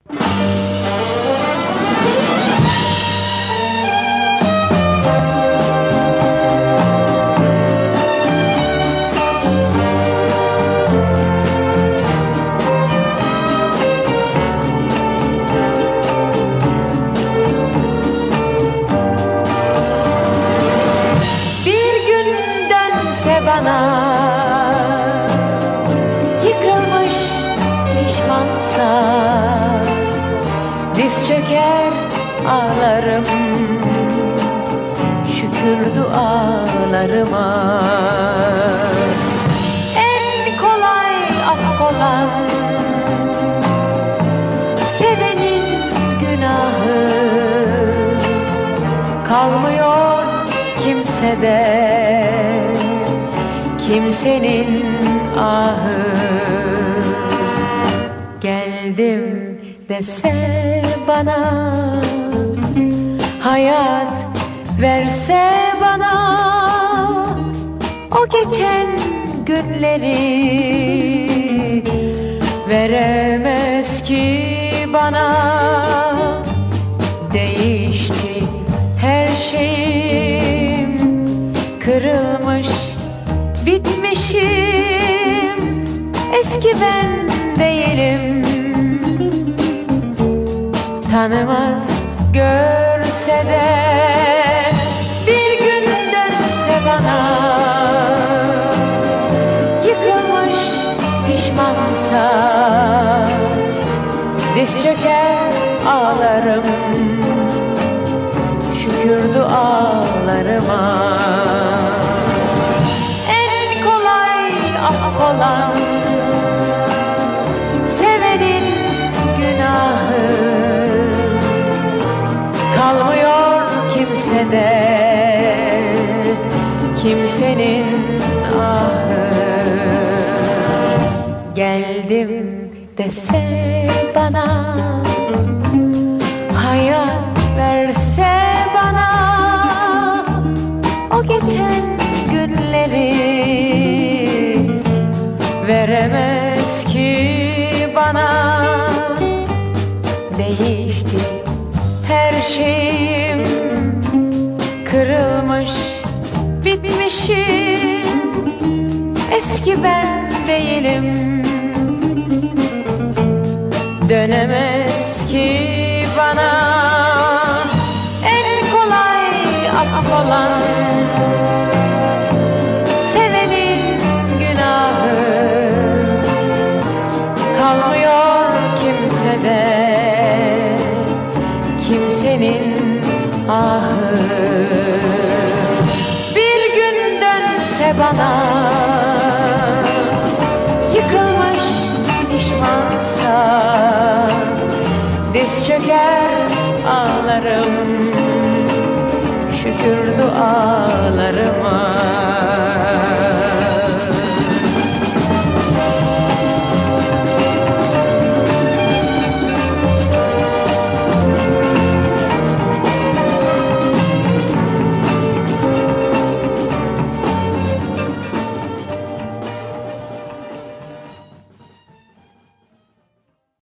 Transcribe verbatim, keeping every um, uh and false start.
Bana yıkılmış pişmansa diz çöker ağlarım, şükür dualarıma. En kolay affolan sevenin günahı, kalmıyor kimsede kimsenin ahı. Geldim dese bana, hayat verse bana, o geçen günleri veremez ki bana. Değişti her şeyim, kırılmış bitmişim, eski ben değilim. Tanımaz görse de bir gün dönse bana, yıkılmış pişmansa diz çöker ağlarım, şükür dualarıma. Affolan sevenin günahı, kalmıyor kimsede kimsenin ahı. Geldim dese bana, hayat verse bana, o geçen günleri veremez ki bana. Değişti her şeyim, kırılmış bitmişim, eski ben değilim. Dönemez ki bana. En kolay affolan sevenin günahı, kalmıyor kimsede kimsenin ahı. Bir gün dönse bana, yıkılmış pişmansa diz çöker ağlarım,